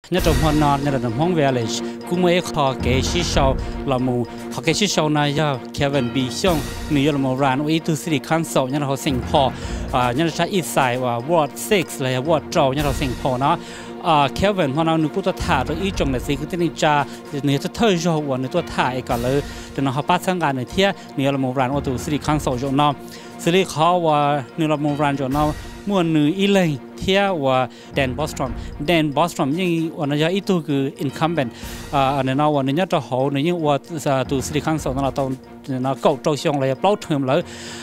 nhất trong hoa non nhất là trong Hong Village cũng mới họ cái xí sau là một họ cái xí sau này do Kevin B. Xiong người là một ran uy tu City Council nhất là họ sinh phò nhất là trái East Side và Ward 6 là Ward Trâu nhất là sinh phò nó Kevin hoa nào nụตัวถ่าตัวอีจงเลยสิคือที่นี่จะเนื้อจะเท่าจอวันเนื้อตัวถ่าเอกเลยแต่เราพัฒนาการในเที่ยเนื้อเราโมรันว่าตัวสิริคังโซจงน้ำสิริเขาว่าเนื้อเราโมรันจงน้ำมื่อเนื้ออีเลยเที่ยว่าแดนบอสตรอมยังวันนี้อีตัวคือ incumbent อันนี้เราวันนี้จะเขาเนี่ยยังว่าตัวสิริคังโซเราต้องnó cầu trâu xong lại bao thơm lại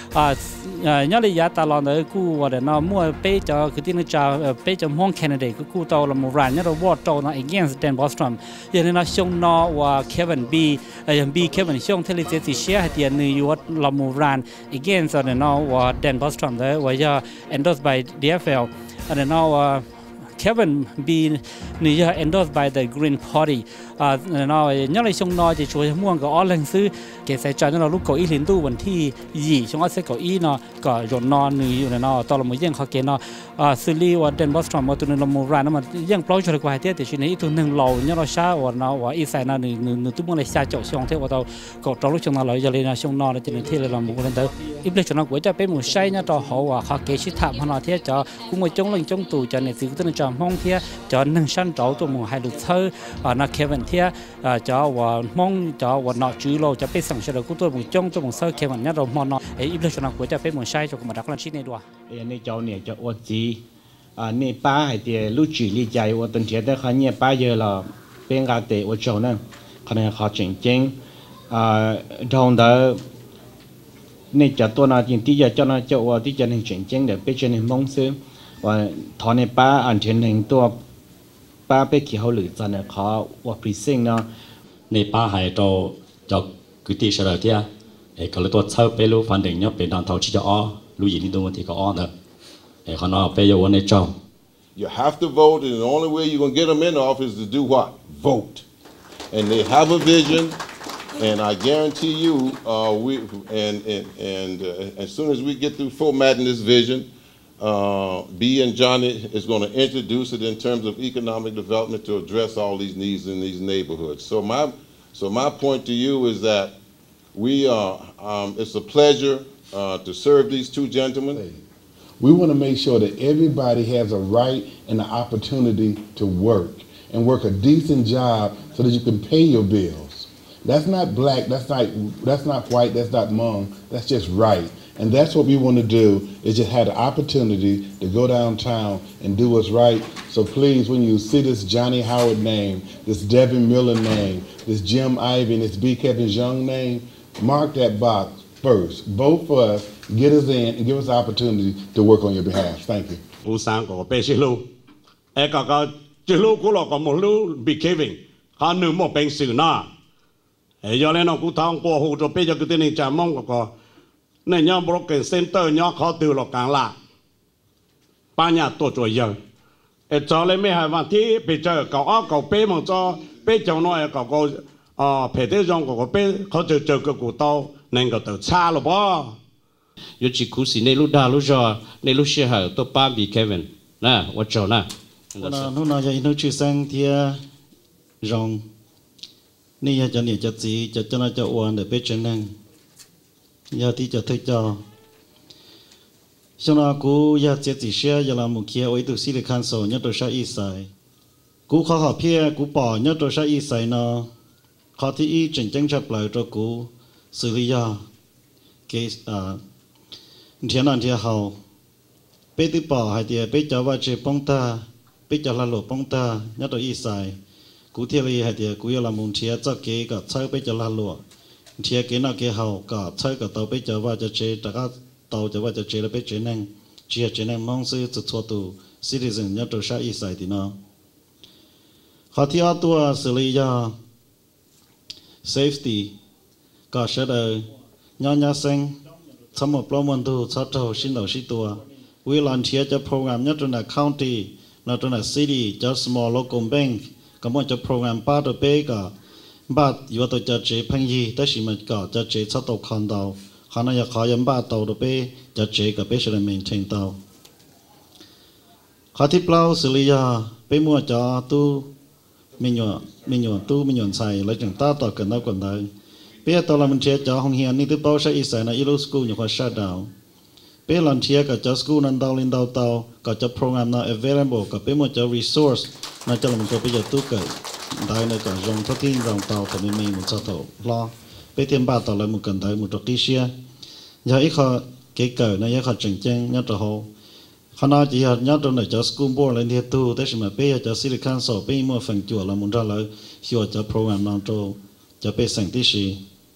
nhớ lại giá ta lo nữa cú và để nó mua bé cho cái tiếng cho bé cho mong Kennedy cái cú tàu là một ràn nhớ rồi vót tàu nó against Dan Bostrom giờ nên nó xong nó và Kevin B Kevin xong thế là chỉ share hay tiền New York là một ràn against rồi nó và Dan Bostrom đấy và giờ endorsed by DFL rồi nó Kevin B New York endorsed by the Green Party nó nhớ lại xong nó chỉជួយmua cái all lần xứ cái sẽ cho nó lúc có ý liên tuวันที่ยี่ช่วงsẽ có ý nó có rộn nó như nóตอนเราไม่ยังเขาเกณฑ์nó xử lýว่า Dan Bostrom ว่าตัวนึงเราโมรันนั่นมันยังปล่อยช่วยกว่าที่แต่ช่วงนี้ตัวนึงเราเนี่ยเราช้าว่าnóว่าอีสานนึงตัวมันเลยช้าจ่อช่วงที่ว่าเราก็ตอนลูกช่วงเราจะเลยนะช่วงนอนจะเป็นที่เราโมกันเด้ออีกเรื่องช่วงนั้นก็จะเป็นหมู่ใช่เนี่ยต่อเขาว่าเขาเกชิถามเขาเที่ยจะกูมาจงเล่นจงตู่จะเนี่ยสิ่งที่จะห้องเที่ยจะหนึ่งชั้นเจ้าตัวหมู่ให้ลูกเธอนักเควินเที่ยจะว่าห้องจะว่าเนาะจื้อเราจะไปสั่งเฉลยกูตัวหมู่จงตัวหมู่เธอเควินเนี่ยเรามองเนาะอีกเรื่องช่วงนั้นก็จะเป็นหมู่ใช่จะกูมาดักลันชิ้นในด้วยนี่เจ้าเนี่ยจะอดจีนี่ป้าให้เดี๋ยวลูกจีลีใจว่าตอนเช้าได้เขาเนี่ยป้าเยอะเราเป็นการเตะว่าเจ้านั่นคะแนนเขาจริงทองเด้อนี่จะตัวนาจริงที่จะเจ้านาเจ้าว่าที่จะหนึ่งจริงเดี๋ยวไปเจอหนึ่งมงซื้อว่าทอในป้าอันเช่นหนึ่งตัวป้าไปเขียวหรือจะเนี่ยเขาว่าพรีซิ่งเนาะในป้าหายตัวจะคือที่เฉลยที่เขาเลยตัวเช่าไปรู้ฟันเด็กเนี่ยเป็นดานเท่าที่จะอ้อรู้อย่างนี้ตัวที่เขาอ้อเนอะเขาเนาะไปอยู่วันในเจ้า You have to vote, and the only way you're gonna get them in office is to do what? Vote. And they have a vision, and I guarantee you, as soon as we get through formatting this vision, B and Johnny is going to introduce it in terms of economic development to address all these needs in these neighborhoods. So my point to you is that it's a pleasure to serve these two gentlemen. We want to make sure that everybody has a right and the opportunity to work and work a decent job so that you can pay your bills. That's not black, that's not white, that's not Hmong, that's just right. And that's what we want to do, is just have the opportunity to go downtown and do what's right. So please, when you see this Johnny Howard name, this Devin Miller name, this Jim Ivey, this B. Kevin Young name, mark that box first. Vote for us, get us in, and give us the opportunity to work on your behalf. Thank you. ผู้สร้างก็เป็นสิลูกก็จิลูกกูหลอกก็หมดลูกบิ๊กเควินเขาหนึ่งหมดเป็นสื่อหน้าย้อนเล่นกูท้องปวดหูจะเป็นจะคือที่นี่จะมองก็ในย่อบล็อกเกอร์เซ็นเตอร์ย่อเขาตือหลอกกลางละป้าเนี่ยตัวจ่วยเยอะจอเลยไม่หายวันที่ไปเจอเก่าเก่าเป้มองจอเป้เจ้าน้อยเก่าเพจที่จงเก่าเป้เขาเจอกับกูโตนั่นก็ตัวชาหรือเปล่า有几故事，内陆大陆说，内陆是好多巴比 Kevin， 那我走了。 那就因为去上天，让你要叫你叫自己叫那叫玩的别真能，要ที่จะ推叫。像那กูอยากเจ็ดสิเชียอยากละมุขเขียวไว้ตัวสิริคันโซเนี่ยตัวชาอีไซกูขอเพียกูป่อเนี่ยตัวชาอีไซเนาะขอที่อีจริงๆจะปล่อยตัวกูสุริยาเกเทียนนั่นเทียเขาไปติป่อให้เดียไปเจ้าว่าเจ็บปงตาไปเจ้าละหลบปงตาเนี่ยตัวอีไซกูเทียรีให้เดียกูอยากละมุนเทียเจ้าเกกับเช่าไปเจ้าละหลวเทียเกน่าเกเขากับเช่ากับเต่าไปเจ้าว่าจะเจแต่ก็เต่าจะว่าจะเจแล้วไปเจนั่งเจียเจนั่งมองซื้อจุดทัวตูซิติเซนเนี่ยตัวชาอีไซติเนาะเขาที่เอาตัวสุริยา safety ก็เสด็จย้อนยาเซงสมบปลอมันดูชัดเท่าชิ้นเหล่าชิ้นตัววิลันเทียจะโปรแกรมเนี่ยตัวไหน county แล้วตัวไหน city จะ small local bank ก็มันจะโปรแกรมป้าตัวเป้ก็บ้านอยู่ตัวจะเจพังยีแต่สิมันก็จะเจชัดตัวคอนดาวขณะอยากขอยันบ้านตัวเป้จะเจกับเป้เฉลี่ย maintain ตัวข้าที่เปล่าสุริยาไปมัวจอตู้ mình nhọn tu mình nhọn xài lấy chẳng taต่อกันđó còn đấy bây giờ tao làm mình chia cho hồng hiền ní thứ bao sẽ ít xài là ilu school nhiều khoa sát đào bây giờ làm chia cả cho school nên đào lên đào tàu cả cho program nó available cả bây giờ cho resource nó cho mình cho bây giờ tu cởi đại này cả dòng thông tin dòng tàu của mình một sao tàu lo bây thêm ba tàu lại một cần tới một trục đi xe giờ ít họ cái cởi nó ít họ chỉnh chỉnh nhớ cho họเขาน่าจะยอดตรงไหนจะสกูลบอร์ดเลยที่ตัวแต่สมัยเปียจะซิลิคอนสอบเปียมั่วฝังจั่วเราหมุนได้เลยชัวจะโปรแกรมนอนโตจะเป็นสิ่งที่สี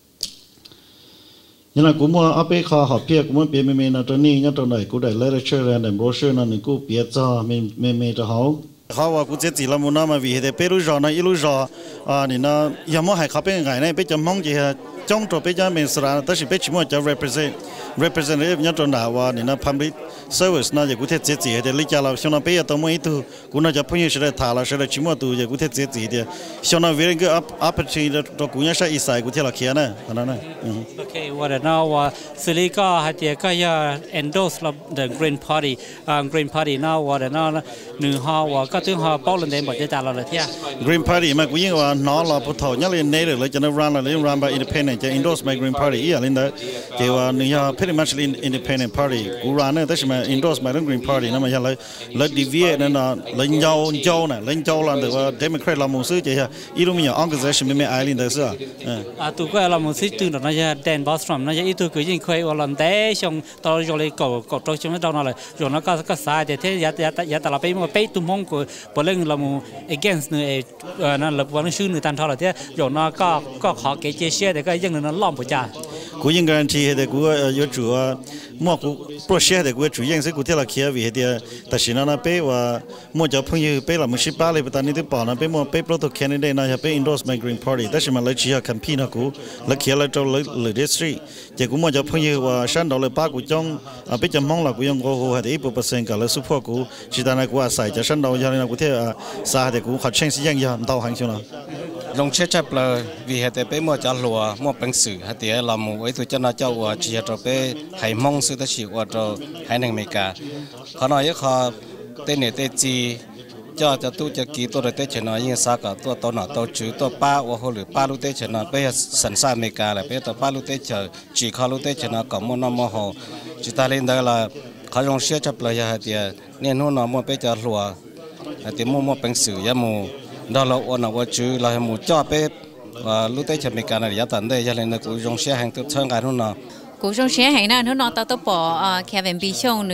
ยังไงกูมั่วเอาไปขอหอบเพียกูมั่วเปียไม่นะตรงนี้ยอดตรงไหนกูได้เลคเชอร์แล้วแต่โบรชัวร์นั่นกูเปียจ้าไม่จะเขาว่ากูจะจีเราหมุนน้ำมาวิเหตุเปรูจอนะอีรูจอนี่นะยังมั่วให้เขาเป็นไงเนี่ยไปจะมองจีจ้องตัวไปจะเป็นสระแต่สิไปชิมั่วจะ representative ยอดตรงไหนว่านี่นะ public service นะอย่างกูเทศจีเดี๋ยวลิจาเราช่วงนั้นไปยังตัวมั่วอีตัวกูน่าจะพูดยังเสด็จถ่ายเราเสด็จชิมั่วตัวอย่างกูเทศจีเดี๋ยวช่วงนั้น very good opportunity ตัวกูยังใช้อีสายกูเที่ยวเราเขียนนะอันนั้นนะโอเคว่าเดี๋ยวนะว่าสิริก็ฮัตเจก็ยัง endorse เรา the Green Party Green Party นะว่าเดี๋ยวนะหนึ่งห่อว่าก็ถึงห่อป้องเลยบอกจะจ่ายเราเลยที่ Green Party มากูยังว่าน้องเราผู้ถอยยังเรียนเนยเลยจะนั่งรันเราเรียนรัน by independent จะ endorse my Green Party อีกอะไรนั่นเดี๋ยวนี่ฮะ pretty much independent party กูรันเนี่ยแต่ใช่ไหม endorse my Green Party นั่นมันยังเลย deviate นั่นน่ะเลยยาวน่ะเลยยาวแล้วแต่ว่า Democrat เรามุ่งซื้อจะฮะอีรู้มีอย่าง organization ไม่ไอ้ลินเดอร์ซ่าตัวก็เรามุ่งซื้อตื่นตอนนั้นจะแดนบอสทรัมป์นั่นจะอีตัวก็ยิ่งเคยว่าลันเต้ชงตอนเราเลยก่อตัวชงไม่ตอนนั้นเลยชงนั้นก็สายแต่ที่ยาแต่เราไปมั่วไปตุ้มมงกูพอเรื่องเรามุ่ง against เนี่ยนั่นเราวันนี้ชื่อเนี่ยตันเท่าไหร่ที่ชงนั้นก็ขอเกจเชียแต่ก็ยังนั้นล้อมผู้จ่ากูยังการันตีแต่กู有主啊มั่วกูโปรเชียแต่กู主ยัง是กูที่เราเขียนวิเหตุแต่สิ่งนั้นเป็นว่ามั่วจะพึ่งยืมเป็นเราไม่ใช่ป้าเลยแต่ตอนนี้ที่ป่อนะเป็นมั่วเป็นโปรโตแคนดิเดตนะจะเป็น endorse my Green Party แต่สิ่งมันเลยเชียร์แคมเปญนะกูเลยเขียนเลยตัวเลย district แต่กูมั่วจะพึ่งยืมว่าฉันเราเลยป้ากูจ้องเป็นจำมองเรากูยังโกหกให้1%กับเลย support กูจิตนากูอาศัยจะฉันเราอย่างนี้กูที่สาแต่กูขัดเชิงสิยังยังไม่ต้องหันชนะลงเชื่อจับเลยวิเหตุเป็นมั่วจะหลัวมั่วเป็นสื่อให้เดี๋ยวเราหมู่ไว้ตัวเจ้าหน้าเจ้าว่าเชียร์เราไปให้มองสื่อตะชิวว่าเราให้ในอเมริกาเขาหน่อยเขาเต้นเนี่ยเต้จีเจ้าจะตู้จะกี่ตัวเต้เฉยยิ่งสักตัวหน่อตัวจืดตัวป้าว่าหรือป้าลูกเต้เฉยไปสันสาอเมริกาเลยไปตัวป้าลูกเต้เฉยจีเขาลูกเต้เฉยก็มั่วน้ำมั่วหอจิตาเล่นได้ละเขาลงเชื่อจับเลยให้เดี๋ยวเนี่ยนู่นน่ะมั่วไปจะหลัวให้เดี๋ยวมั่วเป็นสื่อยาหมู่đó là ôn là chú là một cho bé và lúc đấy chuẩn bị cái này giá tận đây cho nên là cũng dùng xe hàng tự thân cái nó cũng dùng xe hàng nào nó tao bỏ Kevin Bishon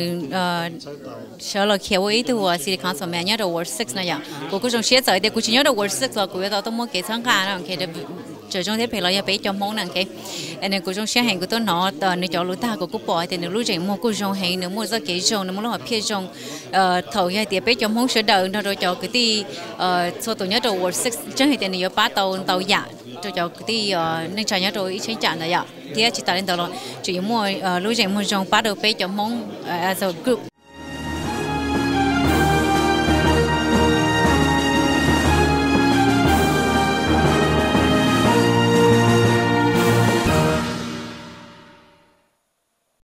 sợ là kéo ấy từ Silicon Valley nhớ đầu Word 6 này vậy cũng dùng xe tới để cũng chỉ nhớ đầu Word 6 là cũng tao mua cái thân cái nào cái chờ trong thế phải là bé cho món này cái anh cũng dùng xe hàng của tôi nó nếu cho lúa ta cũng bỏ thì nếu lúa rẻ mua cũng dùng hàng nếu mua ra cái dùng nếu mua là phía dùng thầu như thì bé cho món sữa đậu nó rồi cho cái tí số tuổi nhớ đầu Word 6 chẳng hạn thì nếu bắt tàu giả cho cái tí nên cho nhớ rồi ít change trả này vậy thì chỉ ta lên tàu rồi chỉ mua lúa rẻ mua dùng bắt đầu bé cho món as a group